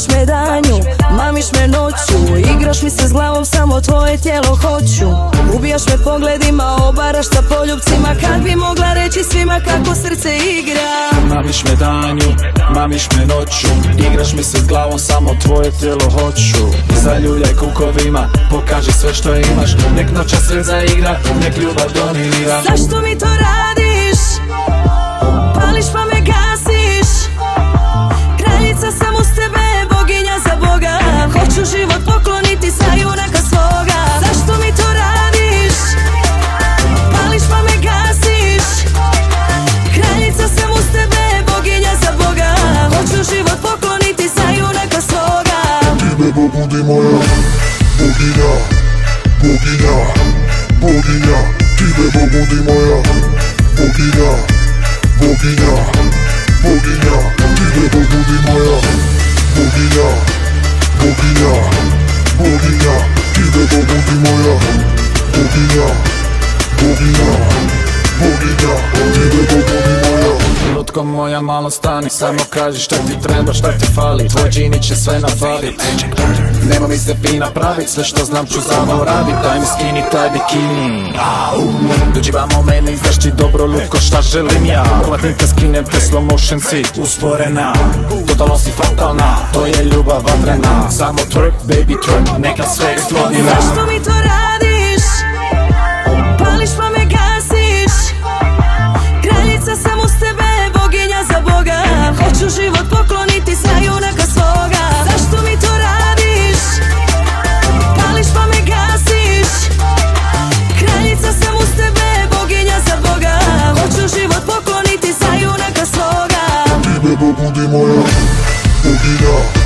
Mamiš me danju, mamiš me noću, igraš mi se s glavom, samo tvoje tijelo hoću. Ubijaš me pogledima, obaraš sa poljubcima, kad bi mogla reći svima kako srce igra. Mamiš me danju, mamiš me noću, igraš mi se s glavom, samo tvoje tijelo hoću. Zaljuljaj kukovima, pokaži sve što imaš, nek noća sve zaigra, nek ljubav dominira. Zašto mi to radiš? Pališ pa me gasiš, kraljica sam uz tebe, boginja za Boga. Hoću život pokloniti za junaka svoga. Zašto mi to radiš? Pališ pa me gasiš, kraljica sam uz tebe, boginja za Boga. Hoću život pokloniti za junaka svoga. Ti me pobudi moja boginja, boginja, boginja. Ti me pobudi moja boginja, boginja, boginja. Ti me pobudi moja boginja, boginja, boginja. Ti me pobudi moja boginja, boginja, boginja. Ti me pobudi moja. Lutko moja, malo stani, samo kaži šta ti treba, šta ti fali. Tvoj džini će sve navalit, nema mi se fina pravit, sve što znam ću zaboravit. Daj mi skini taj bikini, dođi vamo mene, znaš ti dobro Lutko šta želim ja. Hvatim te, skinem te, slow motion si usporena, totalno si fatalna, to je ljubav vatrena. Samo twerk, baby twerk, neka sve eksplodira. Zašto mi to radiš? Pališ pa me gasiš, kraljica sam uz tebe, boginja za Boga. Hoću život pokloniti za junaka svoga. Zašto mi to radiš? Pališ pa me gasiš, kraljica sam uz tebe, boginja za Boga. Hoću život pokloniti za junaka svoga. Ti me pobudi moja boginja,